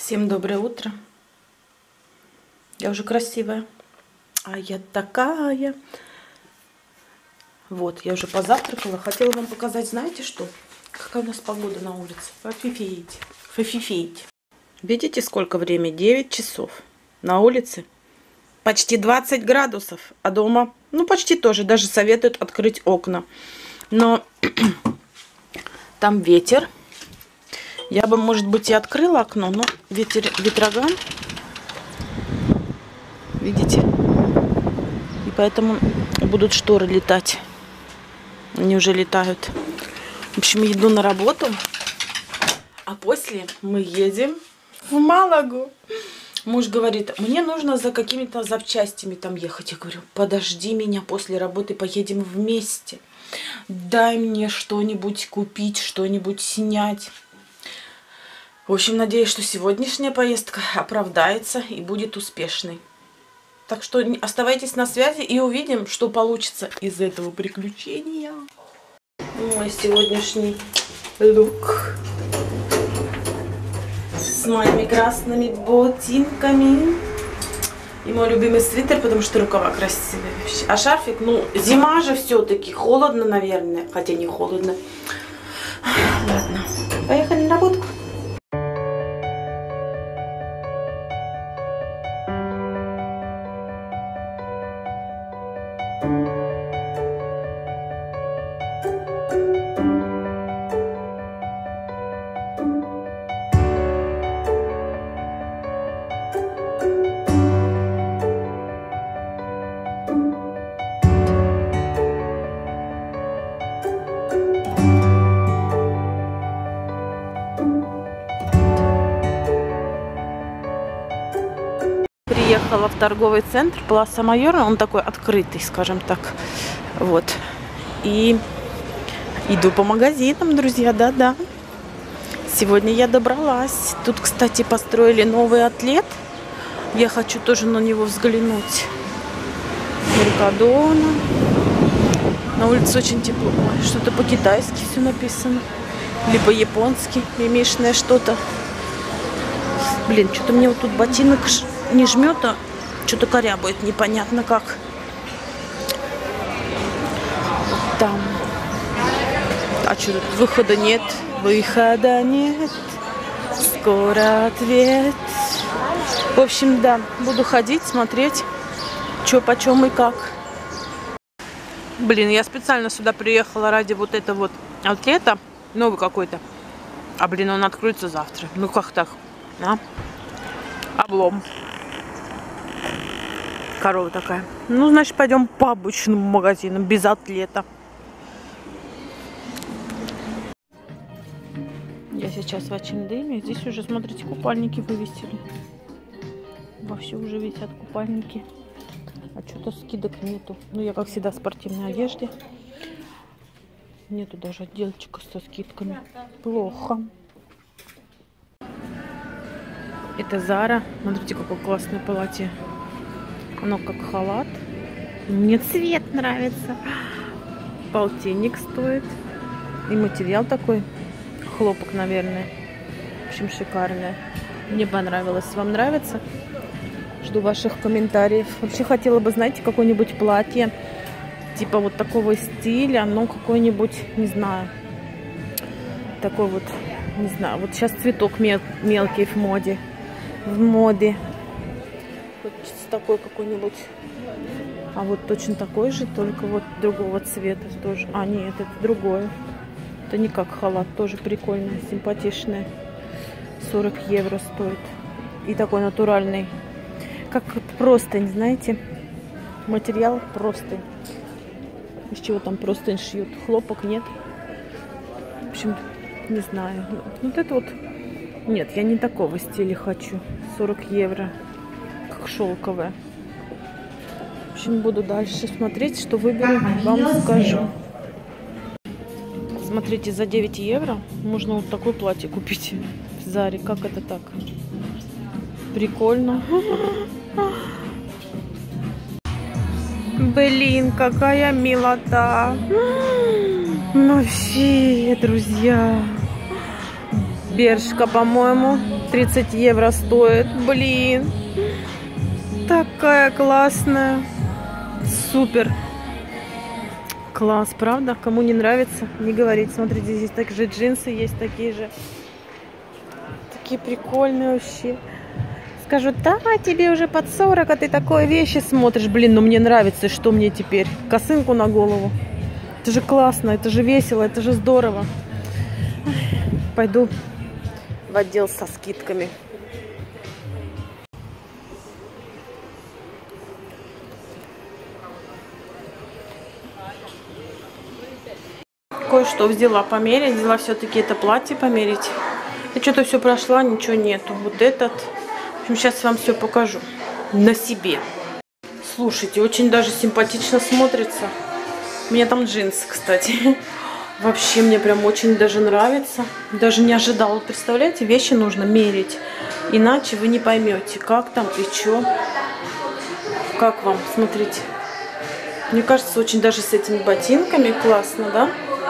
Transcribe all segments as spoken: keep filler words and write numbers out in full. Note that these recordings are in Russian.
Всем доброе утро. Я уже красивая. А я такая. Вот, я уже позавтракала. Хотела вам показать, знаете что? Какая у нас погода на улице. Фофифеете. Фофифеете. Видите, сколько время? девять часов. На улице почти двадцать градусов. А дома, ну, почти тоже. Даже советуют открыть окна. Но там ветер. Я бы, может быть, и открыла окно, но ветер, ветроган. Видите? И поэтому будут шторы летать. Они уже летают. В общем, иду на работу. А после мы едем в Малагу. Муж говорит, мне нужно за какими-то запчастями там ехать. Я говорю, подожди меня, после работы поедем вместе. Дай мне что-нибудь купить, что-нибудь снять. В общем, надеюсь, что сегодняшняя поездка оправдается и будет успешной. Так что оставайтесь на связи и увидим, что получится из этого приключения. Мой сегодняшний лук с моими красными ботинками. И мой любимый свитер, потому что рукава красивые. А шарфик, ну, зима же все-таки. Холодно, наверное. Хотя не холодно. Ладно, поехали на работу. Приехала в торговый центр Пласа Майора, он такой открытый, скажем так, вот, и иду по магазинам, друзья, да-да, сегодня я добралась, тут, кстати, построили новый атлет, я хочу тоже на него взглянуть, Меркадона, на улице очень тепло, что-то по-китайски все написано, либо японски, ремешное что-то, блин, что-то мне вот тут ботинок не жмет, а что-то корябает, непонятно как. Там. А что тут? Выхода нет. Выхода нет. Скоро ответ. В общем, да, буду ходить, смотреть, что почем и как. Блин, я специально сюда приехала ради вот этого вот атлета. Новый какой-то. А, блин, он откроется завтра. Ну как так? А? Облом. Корова такая. Ну, значит, пойдем по обычным магазинам, без атлета. Я сейчас в Ачиндеме. Здесь уже, смотрите, купальники вывесили. Вовсю уже висят купальники. А что-то скидок нету. Ну, я, как всегда, в спортивной одежде. Нету даже отделочка со скидками. Плохо. Это Зара. Смотрите, какое классное платье. Оно как халат. Мне цвет нравится. Полтинник стоит. И материал такой. Хлопок, наверное. В общем, шикарное. Мне понравилось. Вам нравится? Жду ваших комментариев. Вообще хотела бы, знаете, какое-нибудь платье. Типа вот такого стиля. Оно какое-нибудь, не знаю. Такой вот, не знаю. Вот сейчас цветок мел мелкий в моде. В моде. Хочется такой какой-нибудь. А вот точно такой же, только вот другого цвета тоже. А, нет, это другое. Это не как халат, тоже прикольное, симпатичное. сорок евро стоит. И такой натуральный. Как простынь, знаете. Материал простынь. Из чего там простынь шьют? Хлопок нет. В общем, не знаю. Вот это вот. Нет, я не такого стиля хочу. сорок евро. Как шелковая. В общем, буду дальше смотреть, что выберу, вам скажу. Смотрите, за девять евро можно вот такое платье купить в Заре. Как это так? Прикольно. Блин, какая милота. Ну, вообще, друзья. Бершка, по-моему, тридцать евро стоит. Блин. Такая классная. Супер. Класс, правда? Кому не нравится, не говорить. Смотрите, здесь также джинсы есть такие же. Такие прикольные вообще. Скажут, да, тебе уже под сорок, а ты такое вещи смотришь. Блин, ну мне нравится, и что мне теперь? Косынку на голову. Это же классно, это же весело, это же здорово. Пойду в отдел со скидками. Кое-что взяла померить, взяла все-таки это платье померить. Я что-то все прошла, ничего нету. Вот этот. В общем, сейчас вам все покажу на себе. Слушайте, очень даже симпатично смотрится. У меня там джинсы, кстати. Вообще мне прям очень даже нравится. Даже не ожидала. Представляете, вещи нужно мерить. Иначе вы не поймете, как там и что. Как вам? Смотрите. Мне кажется, очень даже с этими ботинками классно, да?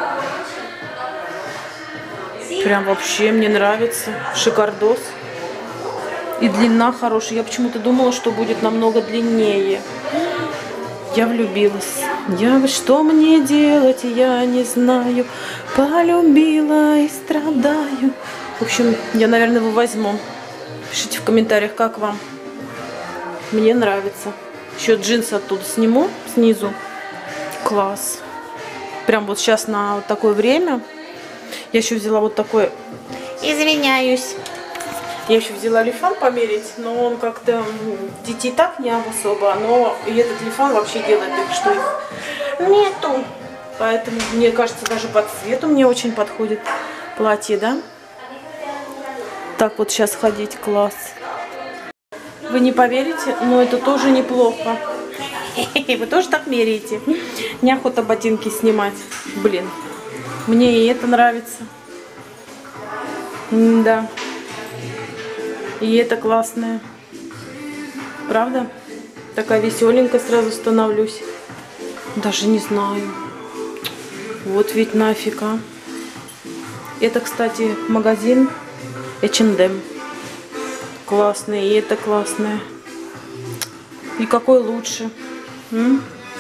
Прям вообще мне нравится. Шикардос. И длина хорошая. Я почему-то думала, что будет намного длиннее. Я влюбилась. Я, что мне делать, я не знаю. Полюбила и страдаю. В общем, я, наверное, его возьму. Пишите в комментариях, как вам. Мне нравится. Еще джинсы оттуда сниму снизу. Класс. Прям вот сейчас на вот такое время. Я еще взяла вот такой. Извиняюсь. Я еще взяла лифан померить, но он как-то детей так не особо, но и этот лифан вообще делает так, что их нету. Поэтому, мне кажется, даже по цвету мне очень подходит платье, да? Так вот сейчас ходить, класс. Вы не поверите, но это тоже неплохо. Вы тоже так меряете? Неохота ботинки снимать. Блин, мне и это нравится. Да. И это классное. Правда? Такая веселенькая сразу становлюсь. Даже не знаю. Вот ведь нафиг, а. Это, кстати, магазин эйч энд эм. Классный. И это классное. И какой лучше? М?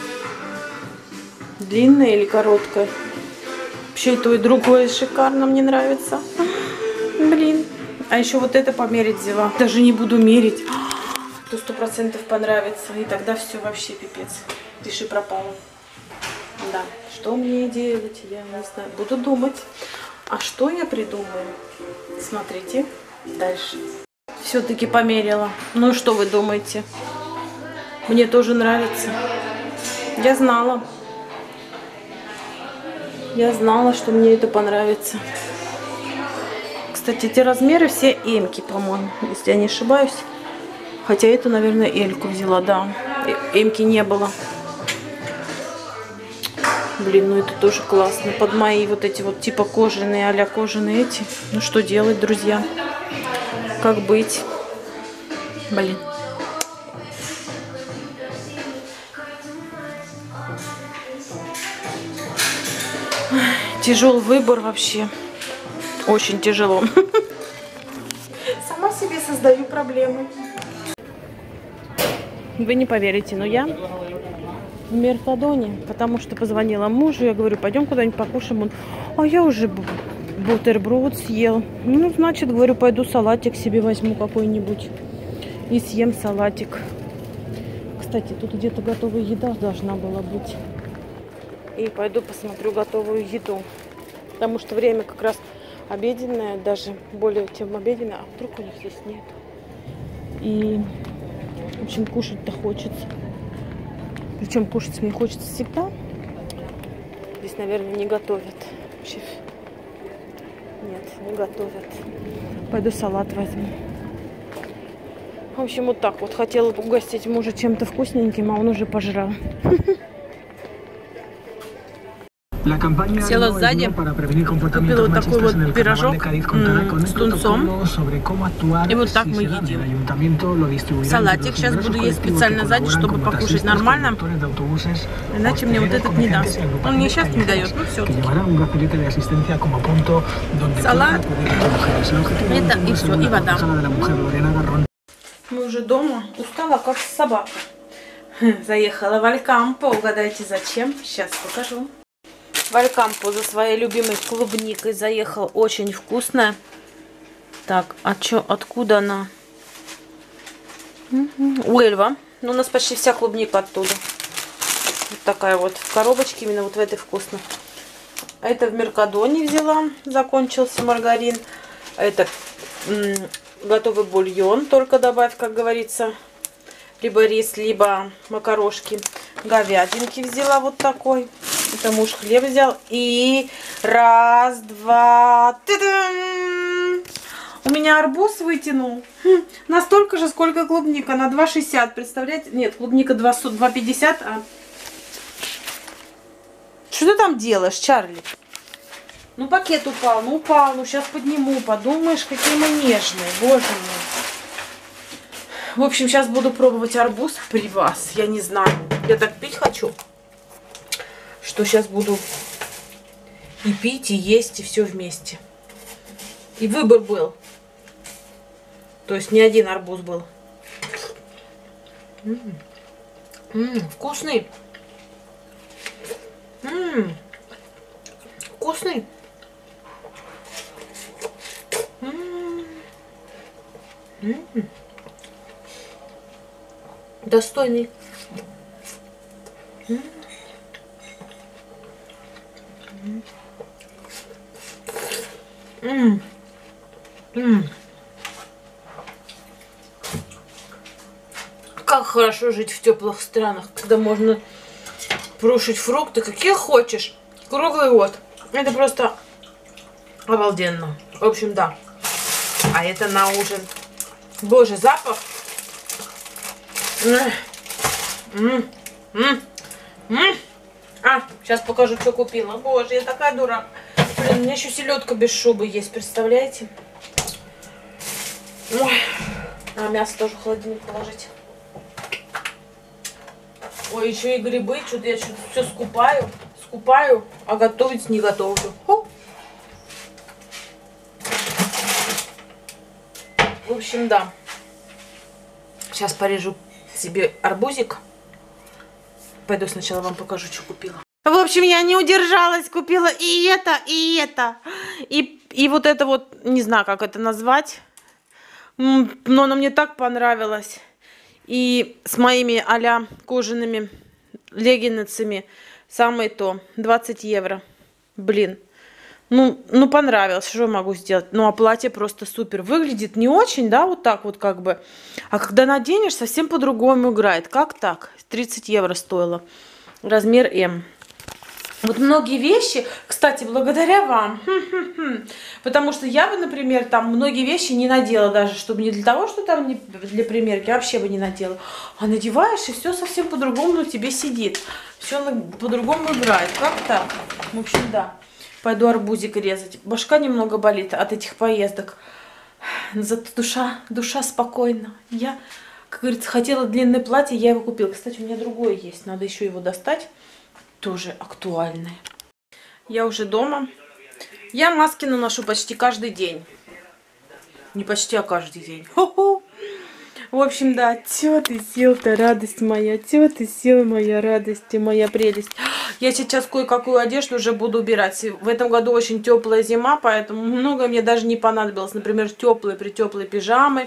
Длинное или короткое? Вообще и то, и другое шикарно. Мне нравится. Блин. А еще вот это померить взяла. Даже не буду мерить. То сто процентов понравится. И тогда все вообще пипец. Пиши пропало. Да. Что мне делать? Я не знаю. Буду думать. А что я придумаю? Смотрите дальше. Все-таки померила. Ну и что вы думаете? Мне тоже нравится. Я знала. Я знала, что мне это понравится. Кстати, эти размеры все эмки, по-моему, если я не ошибаюсь. Хотя это, наверное, эльку взяла, да. Эмки не было. Блин, ну это тоже классно. Под мои вот эти вот типа кожаные, а-ля кожаные эти. Ну что делать, друзья? Как быть? Блин. Тяжелый выбор вообще. Очень тяжело. Сама себе создаю проблемы. Вы не поверите, но я в Меркадоне, потому что позвонила мужу, я говорю, пойдем куда-нибудь покушаем. Он, а я уже бутерброд съел. Ну, значит, говорю, пойду салатик себе возьму какой-нибудь и съем салатик. Кстати, тут где-то готовая еда должна была быть. И пойду посмотрю готовую еду. Потому что время как раз обеденная, даже более чем обеденная, а вдруг у них здесь нет. И, в общем, кушать-то хочется. Причем кушать мне хочется всегда. Здесь, наверное, не готовят. Вообще, нет, не готовят. Пойду салат возьму. В общем, вот так вот. Хотела угостить мужа чем-то вкусненьким, а он уже пожрал. Села сзади, купила вот такой вот пирожок с тунцом. И вот так мы едим. Салатик сейчас буду есть специально сзади, чтобы покушать нормально. Иначе мне вот этот не даст. Он мне сейчас не дает, ну все. Салат, это и все, и вода. Мы уже дома. Устала, как собака. Заехала в Алькампо. Угадайте, зачем? Сейчас покажу. В Алькампо за своей любимой клубникой заехал. Очень вкусная. Так, а чё, откуда она? Уэльва. Ну, у нас почти вся клубника оттуда. Вот такая вот в коробочке, именно вот в этой вкусно. А это в Меркадоне взяла. Закончился маргарин. А это готовый бульон. Только добавь, как говорится. Либо рис, либо макарошки. Говядинки взяла вот такой. Это муж хлеб взял. И раз, два. Та-дам! У меня арбуз вытянул. Хм, настолько же, сколько клубника. На два шестьдесят. Представляете? Нет, клубника два пятьдесят. А... Что ты там делаешь, Чарли? Ну, пакет упал. Ну, упал. Ну, сейчас подниму. Подумаешь, какие мы нежные. Боже мой. В общем, сейчас буду пробовать арбуз при вас. Я не знаю. Я так пить хочу, что сейчас буду и пить, и есть, и все вместе. И выбор был. То есть не один арбуз был. М-м. М-м, вкусный. М-м. Вкусный. М-м. М-м. Достойный. М-м. М-м. М-м. Как хорошо жить в теплых странах, когда можно прушить фрукты, какие хочешь, круглый год. Это просто обалденно. В общем, да. А это на ужин. Боже, запах. М-м. М-м. М-м. А, сейчас покажу, что купила. Боже, я такая дура. Блин, у меня еще селедка без шубы есть, представляете? Ой. А мясо тоже в холодильник положить. Ой, еще и грибы. Что-то я что-то все скупаю. Скупаю, а готовить не готовлю. Ху. В общем, да. Сейчас порежу себе арбузик. Пойду сначала вам покажу, что купила. В общем, я не удержалась, купила и это, и это. И, и вот это вот, не знаю, как это назвать. Но оно мне так понравилось. И с моими а-ля кожаными леггинсами самое то. двадцать евро. Блин. Ну, ну, понравилось. Что я могу сделать? Ну, а платье просто супер. Выглядит не очень, да, вот так вот как бы. А когда наденешь, совсем по-другому играет. Как так? тридцать евро стоило. Размер эм. Вот многие вещи, кстати, благодаря вам. Потому что я бы, например, там многие вещи не надела даже, чтобы не для того, что там не для примерки, а вообще бы не надела. А надеваешь, и все совсем по-другому на тебе сидит. Все по-другому играет. Как так? В общем, да. Пойду арбузик резать. Башка немного болит от этих поездок. Зато душа, душа спокойна. Я, как говорится, хотела длинное платье, я его купила. Кстати, у меня другое есть. Надо еще его достать. Тоже актуальное. Я уже дома. Я маски наношу почти каждый день. Не почти, а каждый день. Хо-хо. В общем, да, тё ты сел-то, радость моя, тё ты сел, моя радость и моя прелесть. Я сейчас кое-какую одежду уже буду убирать. В этом году очень теплая зима, поэтому много мне даже не понадобилось. Например, теплые, притеплые пижамы.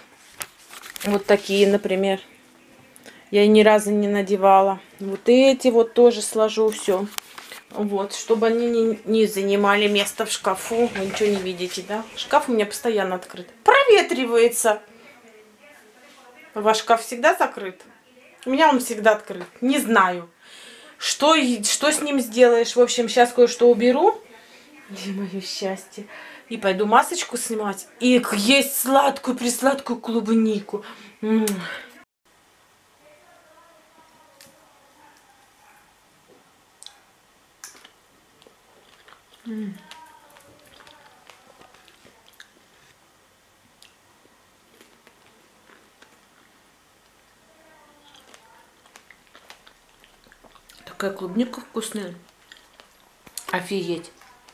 Вот такие, например. Я ни разу не надевала. Вот эти вот тоже сложу все. Вот, чтобы они не, не занимали место в шкафу. Вы ничего не видите, да? Шкаф у меня постоянно открыт. Проветривается. Ваш шкаф всегда закрыт? У меня он всегда открыт. Не знаю, что, что с ним сделаешь. В общем, сейчас кое-что уберу. Где мое счастье. И пойду масочку снимать. И есть сладкую-присладкую клубнику. М-м. М. Такая клубника вкусная. Офигеть.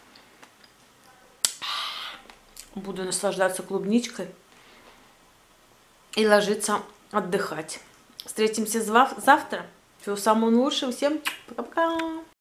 Буду наслаждаться клубничкой и ложиться отдыхать. Встретимся завтра. Всего самого лучшего. Всем пока-пока.